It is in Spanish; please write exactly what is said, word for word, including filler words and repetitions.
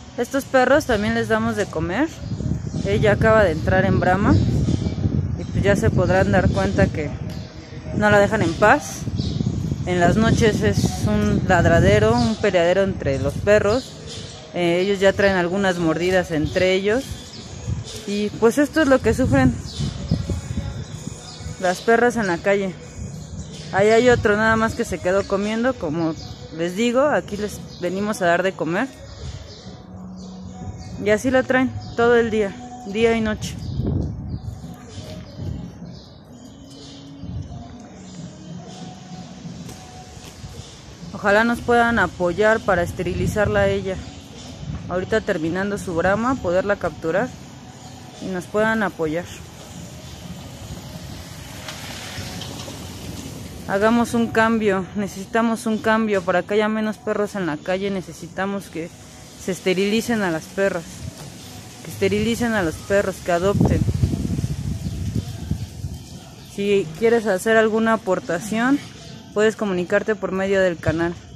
Estos perros también les damos de comer. Ella acaba de entrar en Brahma y pues ya se podrán dar cuenta que no la dejan en paz. En las noches es un ladradero, un peleadero entre los perros. Eh, ellos ya traen algunas mordidas entre ellos. Y pues esto es lo que sufren las perras en la calle. Ahí hay otro nada más que se quedó comiendo. Como les digo, aquí les venimos a dar de comer. Y así la traen todo el día, día y noche. Ojalá nos puedan apoyar para esterilizarla a ella. Ahorita terminando su Brahma, poderla capturar y nos puedan apoyar. Hagamos un cambio, necesitamos un cambio para que haya menos perros en la calle. Necesitamos que se esterilicen a las perras, que esterilicen a los perros, que adopten. Si quieres hacer alguna aportación, puedes comunicarte por medio del canal.